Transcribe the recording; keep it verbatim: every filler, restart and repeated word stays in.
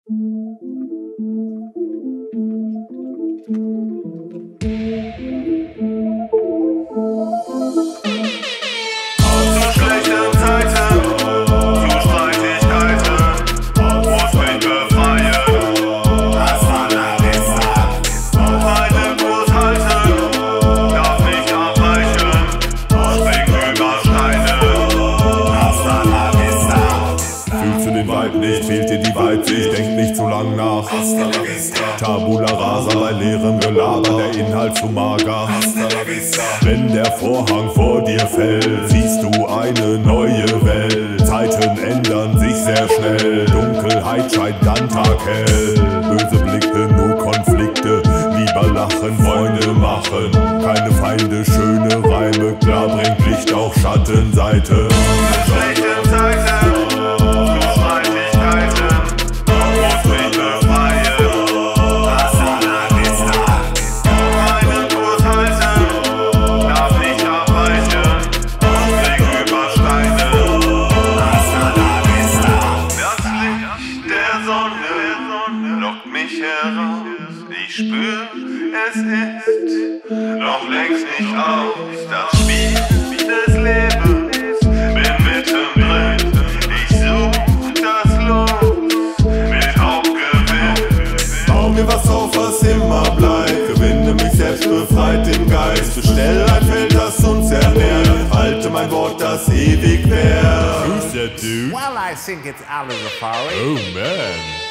Nicht, fehlt dir die Weitsicht, denk nicht zu lang nach. Hasta la Vista. Tabula rasa bei leerem Gelaber, der Inhalt zu mager. Hasta la Vista. Wenn der Vorhang vor dir fällt, siehst du eine neue Welt. Zeiten ändern sich sehr schnell, Dunkelheit scheint dann taghell. Böse Blicke, nur Konflikte, lieber lachen, Freunde machen. Keine Feinde, schöne Reime, klar bringt Licht auch Schattenseite. Schlechte Zeiten. Ich spür, es ist noch längst nicht aus. Das Spiel des Lebens, bin mittendrin. Ich such das Los mit Hauptgewinn. Bau mir was auf, was immer bleibt. Gewinne mich selbst befreit im Geist. Bestell ein Feld, das uns ernährt. Halte mein Wort, das ewig währt. Who's that dude? Well, I think it's Alice Safari. Oh man.